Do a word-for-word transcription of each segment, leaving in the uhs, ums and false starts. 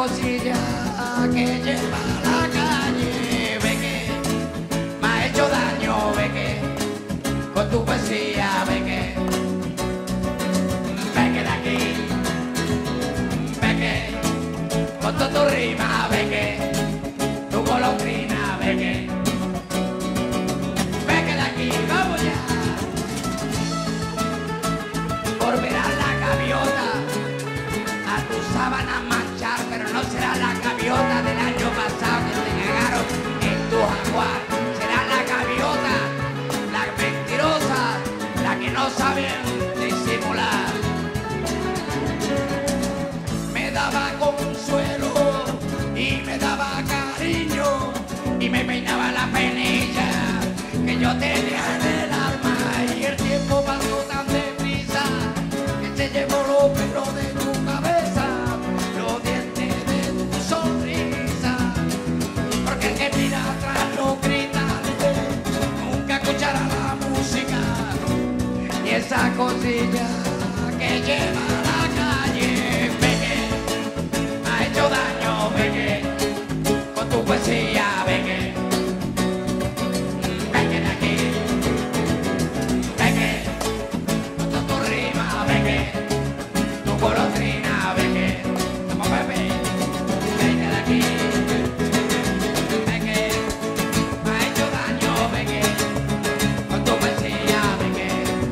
cosilla que lleva a la calle, ve que me ha hecho daño, ve que con tu poesía, ve que ve que de aquí, ve que con toda tu rima, ve que tu golondrina, ve que ve que de aquí, vamos ya, por ver a la gaviota a tu sábana manchar, pero no será la gaviota del año pasado que te cagaron en tu jaguar, será la gaviota, la mentirosa, la que no sabe disimular. Me daba consuelo y me daba cariño y me peinaba la penilla que yo tenía en el alma, y el tiempo pasó tan deprisa que se llevó los pelos de tu cabeza, los dientes de tu sonrisa, porque el que mira atrás no grita, nunca escuchará la música y esa cosilla que lleva a la calle, ve que me ha hecho daño, ve que con tu poesía, ve que ve que de aquí, ve que con toda tu rima, ve que tu golondrina, ve que vamos bebé, ve que de aquí, ve que me ha hecho daño, ve que con tu poesía, ve que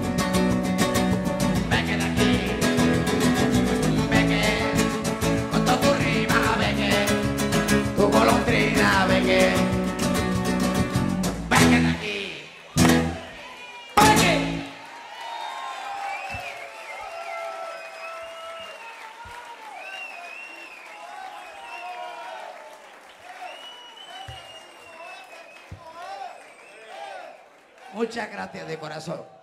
ve que de aquí, ve que con toda tu rima, ve que tu golondrina, ve que ve que de aquí, ve que. Muchas gracias de corazón.